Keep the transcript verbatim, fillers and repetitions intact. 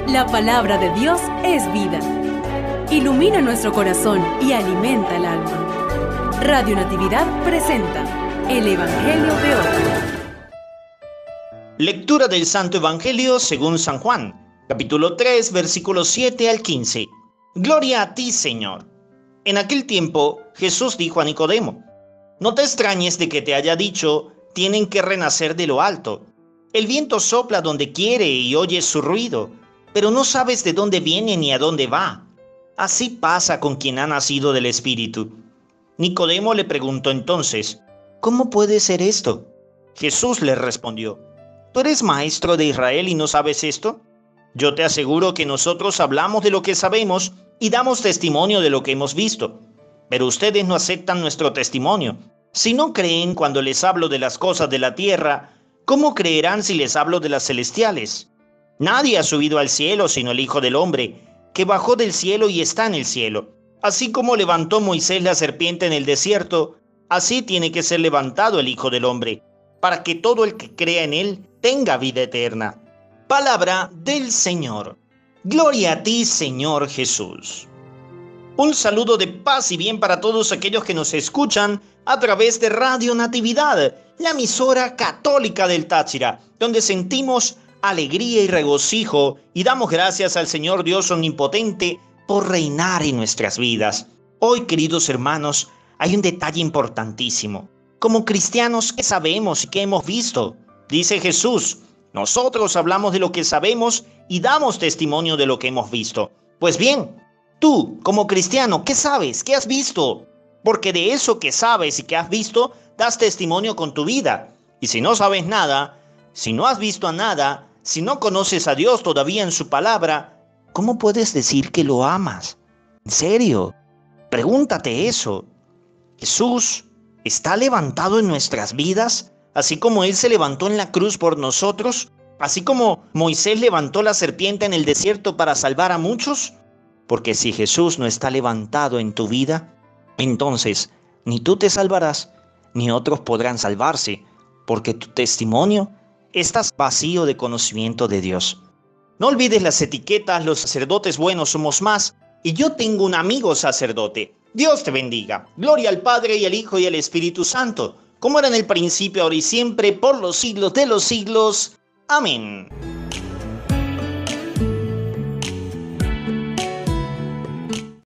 La palabra de Dios es vida. Ilumina nuestro corazón y alimenta el alma. Radio Natividad presenta el Evangelio de hoy. Lectura del Santo Evangelio según San Juan, capítulo tres, versículos siete al quince. Gloria a ti, Señor. En aquel tiempo, Jesús dijo a Nicodemo: No te extrañes de que te haya dicho, tienen que renacer de lo alto. El viento sopla donde quiere y oyes su ruido, pero no sabes de dónde viene ni a dónde va. Así pasa con quien ha nacido del Espíritu. Nicodemo le preguntó entonces: ¿Cómo puede ser esto? Jesús le respondió: ¿Tú eres maestro de Israel y no sabes esto? Yo te aseguro que nosotros hablamos de lo que sabemos y damos testimonio de lo que hemos visto. Pero ustedes no aceptan nuestro testimonio. Si no creen cuando les hablo de las cosas de la tierra, ¿cómo creerán si les hablo de las celestiales? Nadie ha subido al cielo sino el Hijo del Hombre, que bajó del cielo y está en el cielo. Así como levantó Moisés la serpiente en el desierto, así tiene que ser levantado el Hijo del Hombre, para que todo el que crea en él tenga vida eterna. Palabra del Señor. Gloria a ti, Señor Jesús. Un saludo de paz y bien para todos aquellos que nos escuchan a través de Radio Natividad, la emisora católica del Táchira, donde sentimos alegría y regocijo y damos gracias al Señor Dios Omnipotente por reinar en nuestras vidas. Hoy, queridos hermanos, hay un detalle importantísimo. Como cristianos, ¿qué sabemos y qué hemos visto? Dice Jesús: nosotros hablamos de lo que sabemos y damos testimonio de lo que hemos visto. Pues bien, tú, como cristiano, ¿qué sabes? ¿Qué has visto? Porque de eso que sabes y que has visto, das testimonio con tu vida. Y si no sabes nada, si no has visto a nada, si no conoces a Dios todavía en su palabra, ¿cómo puedes decir que lo amas? ¿En serio? Pregúntate eso. Jesús está levantado en nuestras vidas, así como Él se levantó en la cruz por nosotros, así como Moisés levantó la serpiente en el desierto para salvar a muchos. Porque si Jesús no está levantado en tu vida, entonces ni tú te salvarás, ni otros podrán salvarse, porque tu testimonio estás vacío de conocimiento de Dios. No olvides las etiquetas: los sacerdotes buenos somos más, y yo tengo un amigo sacerdote. Dios te bendiga. Gloria al Padre, y al Hijo, y al Espíritu Santo, como era en el principio, ahora y siempre, por los siglos de los siglos. Amén.